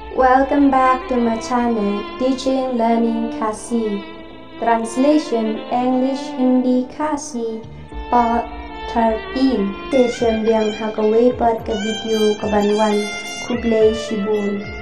Welcome back to my channel, Teaching Learning Khasi. Translation English Hindi Khasi Part 13. Session biang hagaway part ka video kabanwan kublay shibun.